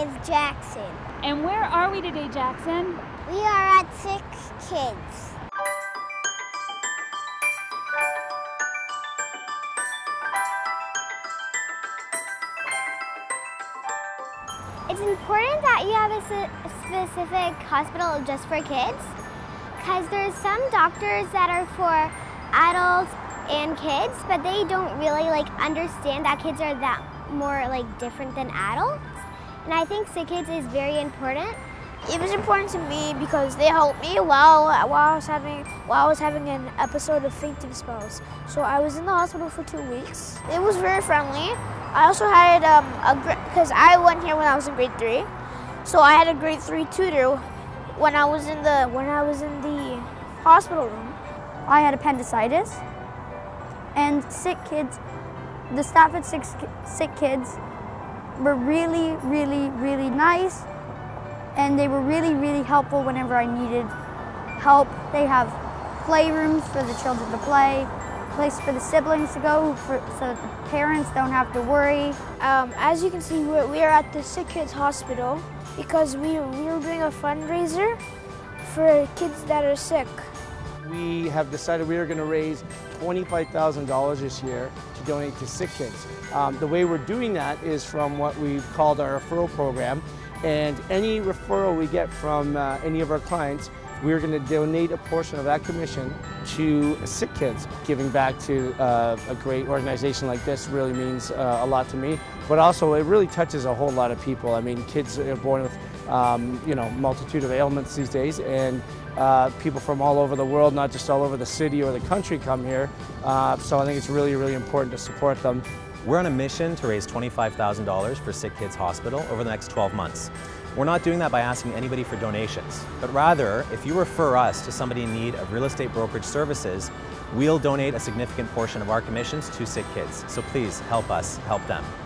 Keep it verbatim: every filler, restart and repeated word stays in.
is Jackson. And where are we today, Jackson? We are at SickKids. It's important that you have a specific hospital just for kids, because there's some doctors that are for adults and kids, but they don't really like understand that kids are that more like different than adults. And I think SickKids is very important. It was important to me because they helped me while while I was having while I was having an episode of fainting spells. So I was in the hospital for two weeks. It was very friendly. I also had um, a because I went here when I was in grade three, so I had a grade three tutor when I was in the when I was in the hospital room. I had appendicitis, and SickKids, the staff at SickKids were really, really, really nice, and they were really, really helpful whenever I needed help. They have playrooms for the children to play, place for the siblings to go for, so that the parents don't have to worry. Um, as you can see, we're, we are at the SickKids Hospital because we, we are doing a fundraiser for kids that are sick. We have decided we are going to raise twenty-five thousand dollars this year to donate to SickKids. Um, the way we're doing that is from what we've called our referral program, and any referral we get from uh, any of our clients, we're going to donate a portion of that commission to SickKids. Giving back to uh, a great organization like this really means uh, a lot to me, but also it really touches a whole lot of people. I mean, kids are born with um, you know, multitude of ailments these days, and uh, people from all over the world, not just all over the city or the country, come here. Uh, so I think it's really, really important to support them. We're on a mission to raise twenty-five thousand dollars for SickKids Hospital over the next twelve months. We're not doing that by asking anybody for donations, but rather, if you refer us to somebody in need of real estate brokerage services, we'll donate a significant portion of our commissions to SickKids. So please help us help them.